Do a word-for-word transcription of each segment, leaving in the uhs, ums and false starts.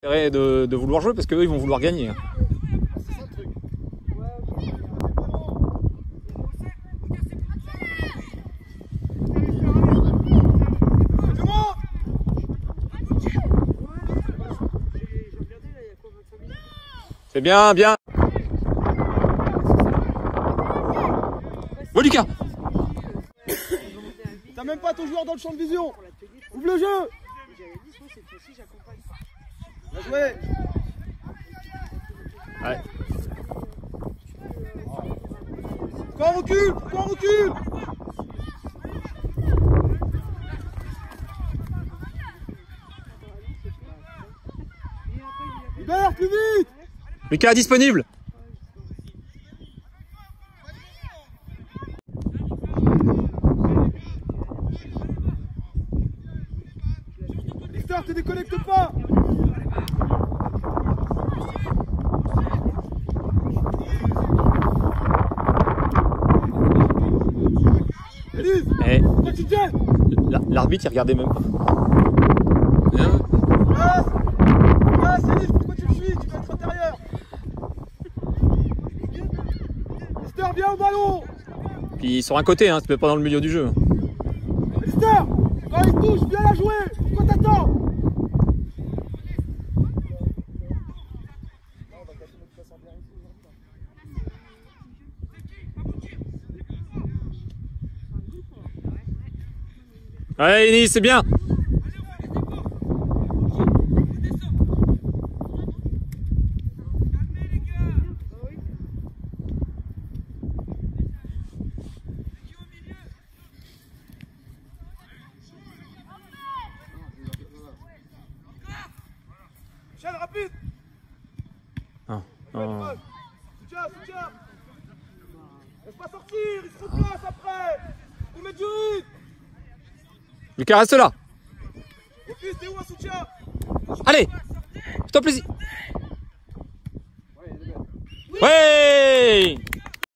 De, de vouloir jouer parce qu'eux ils vont vouloir gagner. C'est bien, bien. Bon Lucas. T'as même pas ton joueur dans le champ de vision. Ouvre le jeu. Bien joué. Ouais. Pourquoi on recule? Pourquoi on recule? Libère plus vite. Lucas disponible. Lister, te déconnecte pas. Elise, Eh, pourquoi tu te jettes? l'arbitre il regardait même pas. Passe. Passe, Elise, pourquoi tu le suis? Tu dois être intérieur. Lister, viens au ballon. Puis sur un côté, hein, c'est pas dans le milieu du jeu. Lister, quand il touche, viens la jouer. Pourquoi t'attends? Ouais, Enis, c'est bien. Michel, rapide. Ah, oh. Soutien, soutien. Laisse pas sortir, il se replace après. Vous mettez du rythme. Lucas, reste là. Et puis, t'es où un soutien? Allez, fais-toi plaisir. Ouais.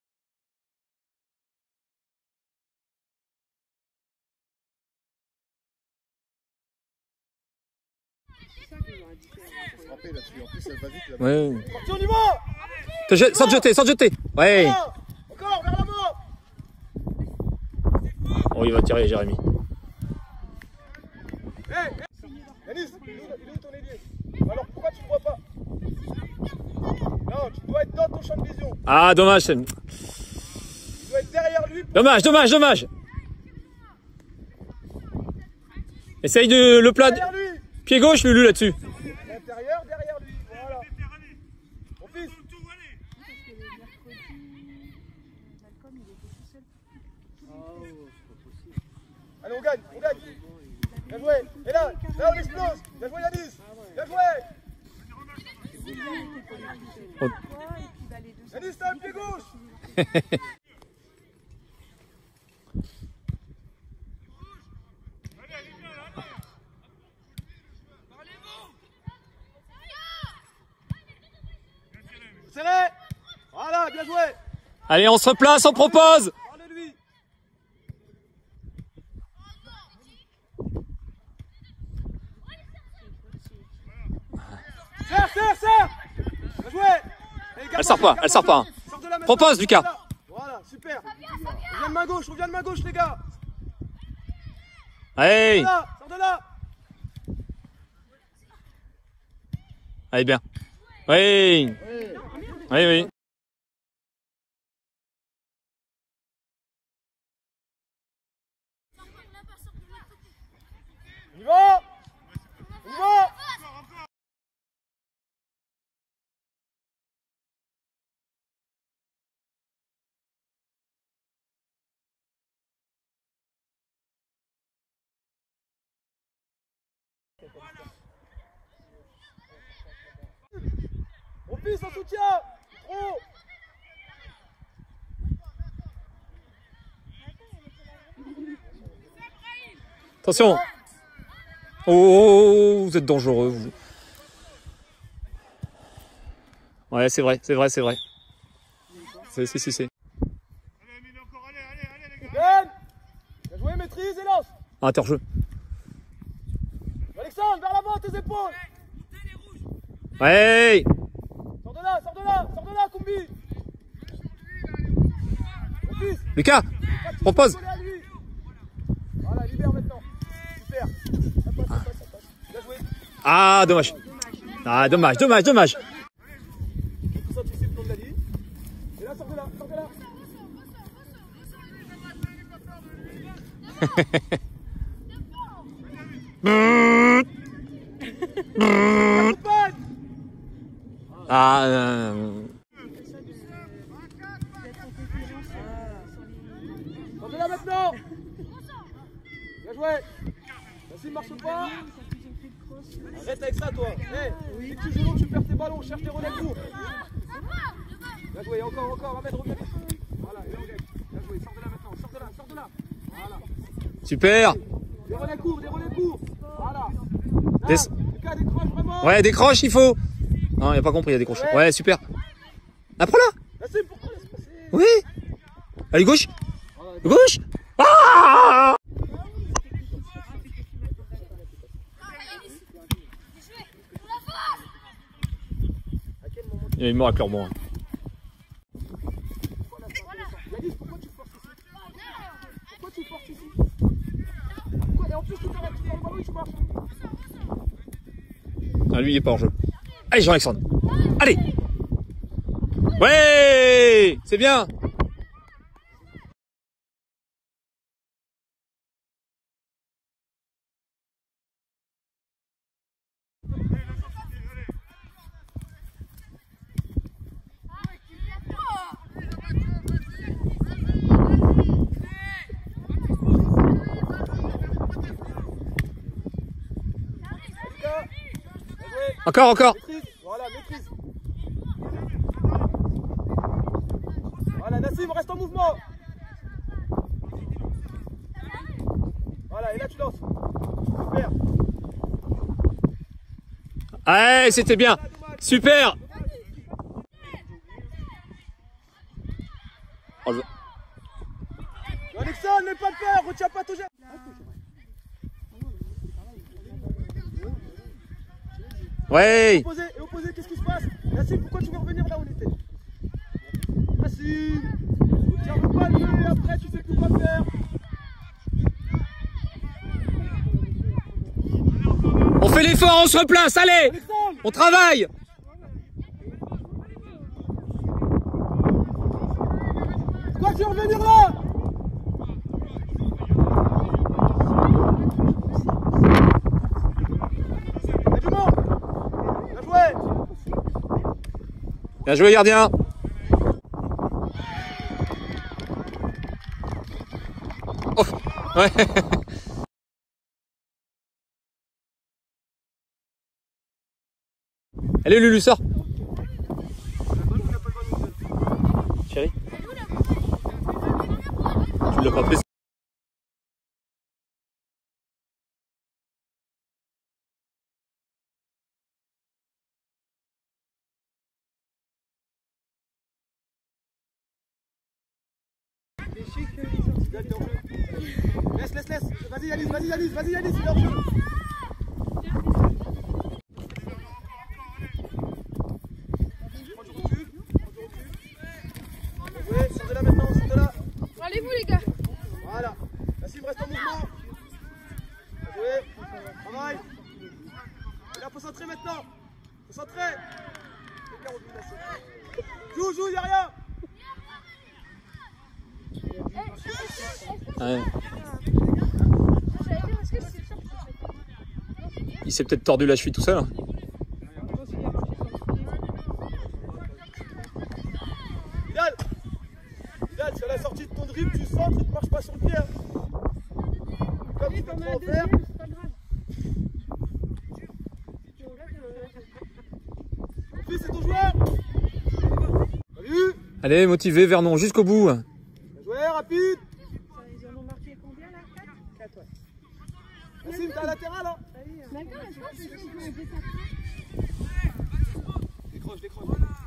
Ouais. Parti, on y va. Te jette, sans te jeter, sans te jeter. Ouais. Encore, encore, vers la mort. Oh, il va tirer, Jérémy. Hé, hey, Yanis, il est où ton ailier? Alors pourquoi tu ne vois pas? Non, tu dois être dans ton champ de vision. Ah, dommage. Tu dois être derrière lui. Pour... Dommage, dommage, dommage. Essaye de le plat. Derrière lui. Pied gauche, Lulu, là-dessus. L'intérieur, derrière lui. Voilà. Mon fils. Allez, on gagne, on gagne. Bien joué. Et là, là on explose. Bien joué Yanis. Bien joué. Oh. Yanis, t'as un pied gauche. Serré. Voilà, bien joué. Allez, on se replace, on propose. Parle-lui. Serre, serre, serre. Bien joué. Elle sort pas, elle sort pas. Propose, Lucas. Voilà, super. On vient de main gauche, on vient de main gauche, les gars. Allez. Sors de là, sors de là. Allez, bien. Oui. Oui, oui. On y va. On y va. Mon fils en soutien. Trop. Attention. Oh, vous êtes dangereux, vous. Ouais, c'est vrai, c'est vrai, c'est vrai. C'est, c'est, c'est, c'est. Ben. Bien joué, maîtrise et lance. Interjeu. Alexandre, vers l'avant, tes épaules. Ouais. Sors de là, sors de là, sors de là, Combi. Lucas, propose. Voilà, libère maintenant. Super. Ça passe, ça passe, ça passe. Bien joué. Ah, dommage. Ah, dommage, dommage, dommage. Tout ça, tu sais le plan de la ligne. Et là, sors de là, sors de là. Ah, euh... Sors de là maintenant. Bien joué. Vas-y, marche pas. Arrête avec ça, toi. Hey, si tu joues long, tu perds tes ballons, cherche tes relais courts. Bien joué, encore, encore, Ahmed, reviens. Voilà, et là, on gagne. Bien joué, sors de là maintenant, sors de là, sors de là. Voilà. Super. Des relais courts, des relais courts. Voilà. Des... Là, Lucas, décroche vraiment. Ouais, décroche, il faut. Non, il a pas compris, il a décroché. Ouais, ouais, super. Après là. Là, pourquoi laisse passer. Oui. Allez, gauche. Gauche. Ah, il est mort avec leur bon. Yanis, pourquoi tu forces ici? Pourquoi tu forces ici? Pourquoi? Et en plus, tu t'arrêtes, tu t'arrêtes, oui, tu marches. Ah, lui, il est pas en jeu. Allez, Jean-Alexandre. Allez. Ouais, c'est bien. Encore, encore. Maîtrise. Voilà, maîtrise. Voilà, Nassim, reste en mouvement. Voilà, et là tu lances. Super. Ouais, c'était bien. Super. Oh, je... Alexandre, n'aie pas peur, retiens pas ton jet. Ouais. Et opposé, et opposé, qu'est-ce qui se passe? Nassim, pourquoi tu veux revenir là où on était? Nassim, tu ne veux pas le jouer, après tu sais plus quoi faire. On fait l'effort, on se replace, allez. Alexandre, on travaille. pourquoi tu veux revenir là? Et du monde. Bien joué. Bien joué, gardien. Oh, ouais. Allez, Lulu, sors. Chérie. Tu l'as pas pris. Laisse, laisse, laisse. Vas-y, Yanis, vas-y, Yanis, vas-y, Yanis, il est en jeu. Oui, sors de là maintenant, sors de là. Allez-vous, les gars. Voilà. Nassim, reste en mouvement. Bien joué. Travail. Et là, faut centrer maintenant. Faut centrer. Joue, joue, y'a rien. Ouais. Il s'est peut-être tordu la cheville tout seul. Bilal, Bilal, sur la sortie de ton dribble, tu centres, il ne marche pas sur le pied. Comme tu peux trop en faire. Fils, c'est ton joueur. Salut. Allez, motivé, Vernon, jusqu'au bout. Bien joué, rapide. Ils en ont marqué combien là? quatre? quatre, ouais. Nassim, t'es à latéral là. D'accord, je pense que c'est Décroche, décroche.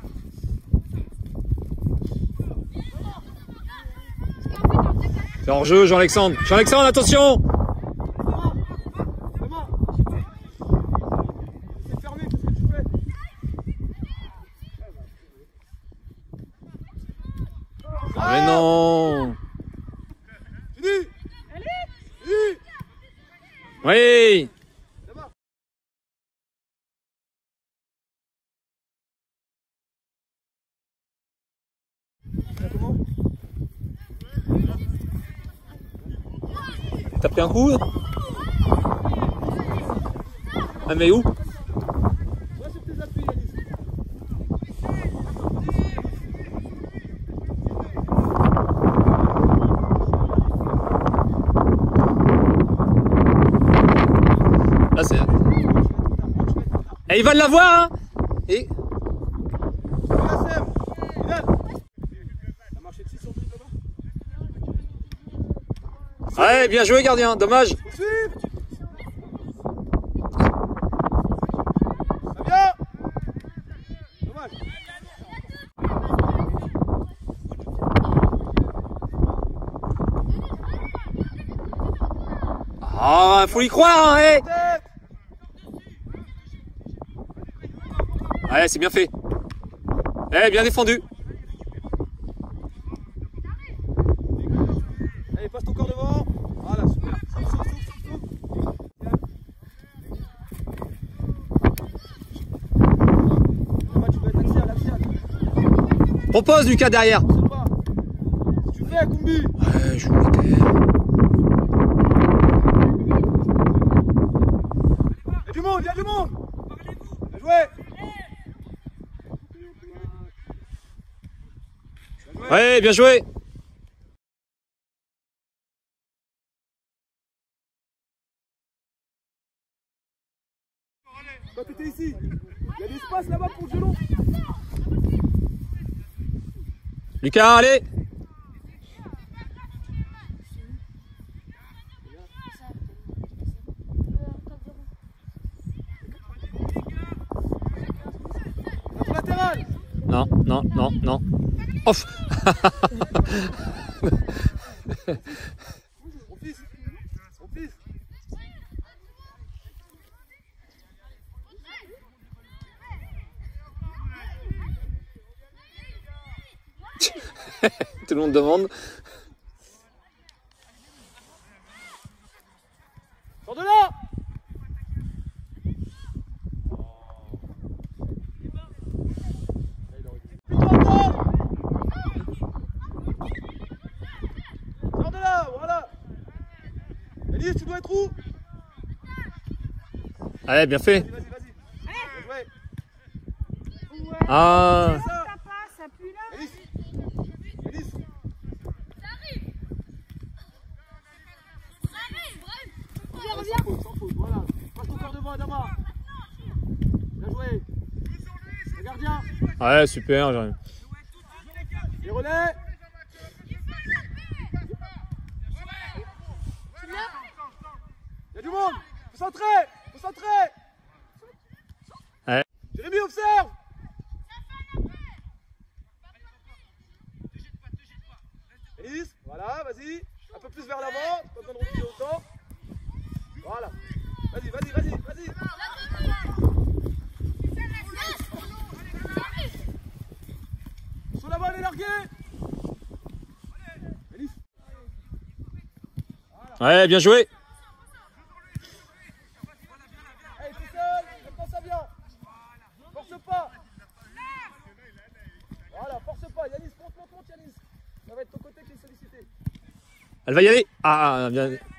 C'est hors jeu, Jean-Alexandre. Jean-Alexandre, attention. Thomas, c'est fermé, qu'est-ce que tu fais? Mais non. Fini. Allez. Fini. Oui. Là-bas. Là, comment? T'as pris un coup? Ah mais où? Va sur tes appuis, Yanis. Là c'est... Et ils veulent la voir hein. Et... Voilà, Seb. Final. T'as marché de six sur dix là-bas? Ouais, bien joué gardien, dommage. Poursuivre. Ça vient. Dommage. Ah, faut y croire hein, hey. Tête. Ouais, c'est bien fait. Eh, bien défendu. Allez, passe ton corps devant. Voilà, super. Souffle, souffle, souffle, souffle. Là, tu vas être axial, axial. Propose Lucas derrière. Je sais pas. Si tu fais, Koumbi. Ouais, je vous terre. Il y a du monde, il y a du monde. Bien joué. Ouais, bien joué. Quand tu étais ici, il y a de l'espace là-bas pour le gelon. Lucas, allez. Notre latéral. Non, non, non, non. Off. Mon fils. Mon fils. Tout le monde demande. Sors de là. Sors de là, voilà. Elise, tu dois être où? Allez, bien fait. Vas-y, vas-y, vas-y. Bien joué. Ah. C'est ça. Ça passe, ça pue là. Elise. Elise. Reviens, Sans reviens. faute, sans faute, voilà. Passe ton corps devant, Adama. Bien joué. Le gardien. Ouais, super. j'arrive. Les relais. Il y a du monde. Concentré. Concentré. Ouais. Jérémy, observe. Elise, voilà, vas-y. Un peu plus vers l'avant. Pas besoin de reculer autant. Voilà. Vas-y, vas-y, vas-y, vas-y. Sur la balle est larguée. Elise. Ouais, bien joué. Allez, tout seul. Maintenant ça vient. Force pas. Voilà, force pas. Yanis, monte, monte, monte, Yanis. Ça va être ton côté qui est sollicité. Elle va y aller. Ah, bien.